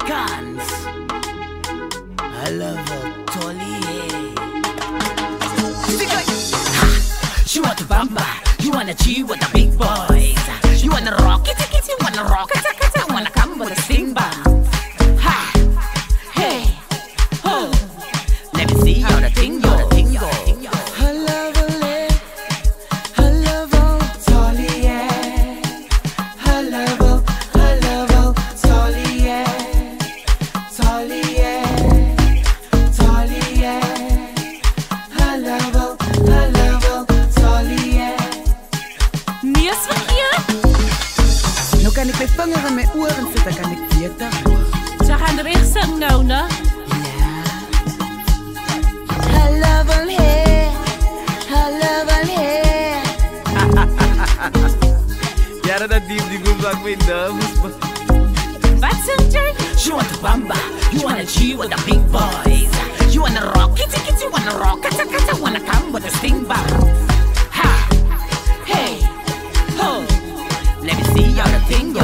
Piekaans. I love her Tolliehe. She want to bamba, you wanna G with the big boys. You wanna rock it, you wanna rock it, wanna come with a sting bomb. Ha, hey, ho, let me see how the tingle. Nu kan ik mijn vinger in mijn oren zitten, kan ik weten. Ze gaan er echt zingen nou, ne? Ja. Hallo, hey. Hallo, hey. Ja, dat diep die goed maakt mijn dames. Wat zingt je? She want to bamba, you wanna G with the big boys. You wanna rock it, you wanna rock it, wanna come with a sting bomb. Ha, hey, ho, let me see how the tingle.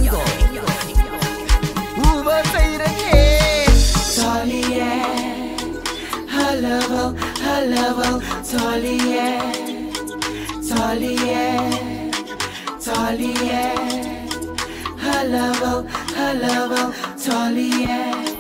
Hoe wat zei dat hey? Tolliehe, hallo, hallo, Tolliehe, Tolliehe, Tolliehe, hallo, hallo, Tolliehe.